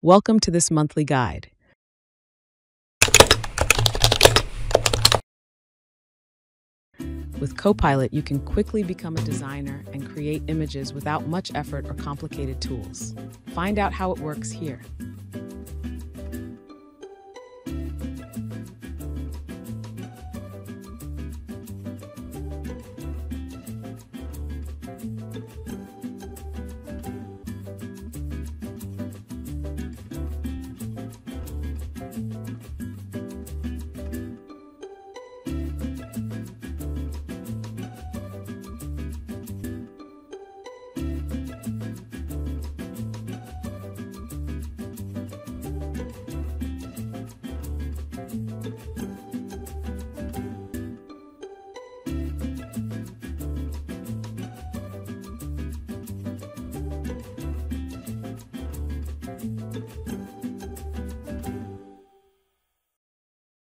Welcome to this monthly guide. With Copilot, you can quickly become a designer and create images without much effort or complicated tools. Find out how it works here.